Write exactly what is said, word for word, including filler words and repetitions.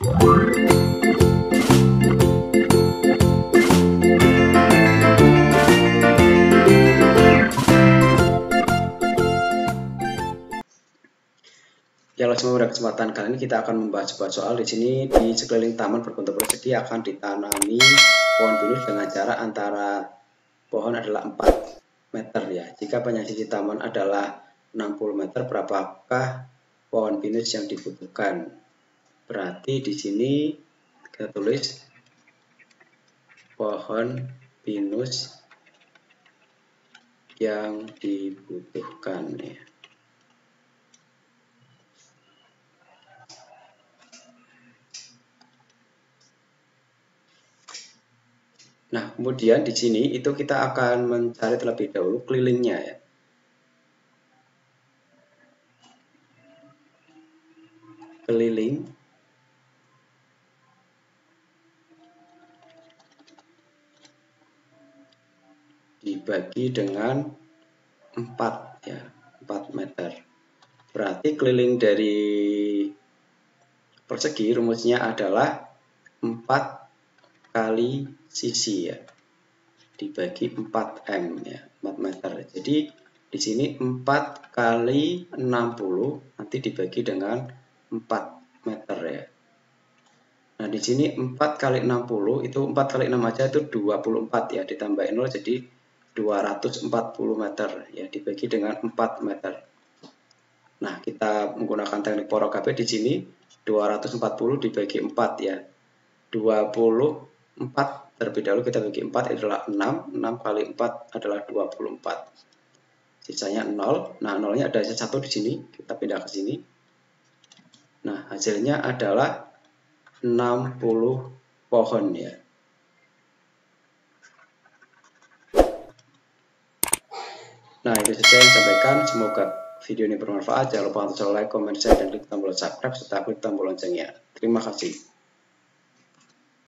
Ya, langsung pada kesempatan kali ini kita akan membahas sebuah soal. Di sini di sekeliling taman berbentuk persegi akan ditanami pohon pinus dengan jarak antara pohon adalah empat meter ya. Jika panjang sisi taman adalah enam puluh meter, berapakah pohon pinus yang dibutuhkan? Berarti di sini kita tulis pohon pinus yang dibutuhkan ya. Nah, kemudian di sini itu kita akan mencari terlebih dahulu kelilingnya ya. Keliling dibagi dengan empat ya, empat meter. Berarti keliling dari persegi rumusnya adalah empat kali sisi ya, dibagi empat M ya, empat meter. Jadi di sini empat kali enam puluh nanti dibagi dengan empat meter ya. Nah, di sini empat kali enam puluh itu empat kali enam aja itu dua puluh empat ya, ditambahin nol jadi dua ratus empat puluh meter ya, dibagi dengan empat meter. Nah, kita menggunakan teknik Poracabe di sini dua ratus empat puluh dibagi empat ya. dua puluh empat terlebih dahulu kita bagi empat adalah enam, enam kali empat adalah dua puluh empat. Sisanya nol. Nah, nolnya ada satu di sini, kita pindah ke sini. Nah, hasilnya adalah enam puluh pohon ya. Nah, itu saja yang saya sampaikan. Semoga video ini bermanfaat. Jangan lupa untuk like, comment, share, dan klik tombol subscribe serta klik tombol loncengnya. Terima kasih.